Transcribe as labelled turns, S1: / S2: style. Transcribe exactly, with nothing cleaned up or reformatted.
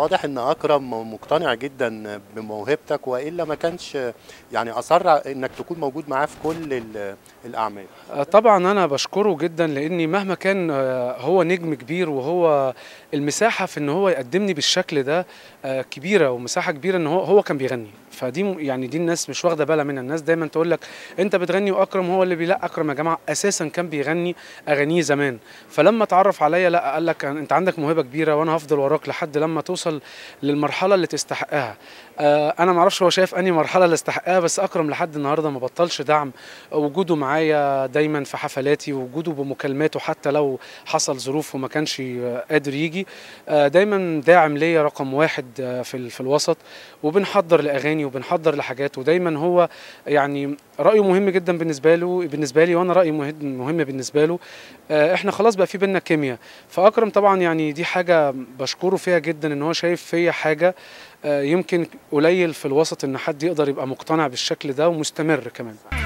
S1: واضح إن أكرم مقتنع جدًا بموهبتك، وإلا ما كانش يعني أصَرّ إنك تكون موجود معاه في كل ال الأعمال.
S2: آه طبعًا أنا باشكره جدًا، لإني مهما كان هو نجم كبير، وهو المساحة في إن هو يقدّمني بالشكل ده آآ كبيرة، ومساحة كبيرة إن هو هو كان بيغني، فدي م يعني دي الناس مش واخدة بالها منها، الناس دايمًا تقول لك أنت بتغني وأكرم هو اللي بي لأ أكرم يا جماعة أساسًا كان بيغني أغانيه زمان، فلمّا اتعرّف عليَّ لأ قال لك أنت عندك موهبة كبيرة وأنا هافضل وراك لحد لمّا توصل للمرحلة اللي تستحقها. آآ أنا ما أعرفش هو شايف أنهي مرحلة اللي استحقها، بس أكرم لحد النهارده ما بطّلش دعم، وجوده معايا دايمًا في حفلاتي، وجوده بمكالماته حتى لو حصل ظروف وما كانش قادر ييجي، آآ دايمًا داعم ليّا رقم واحد في ال في الوسط، وبنحضّر لأغاني وبنحضّر لحاجات، ودايمًا هو يعني رأيه مهم جدًا بالنسبة له بالنسبة لي، وأنا رأيي مه مهم بالنسبة له، آآ إحنا خلاص بقى في بيننا كيميا، فأكرم طبعًا يعني دي حاجة باشكره فيها جدًا إن هو شايف فيّا حاجة آآ يمكن قليل في الوسط إن حد يقدر يبقى مقتنع بالشكل ده ومستمر كمان.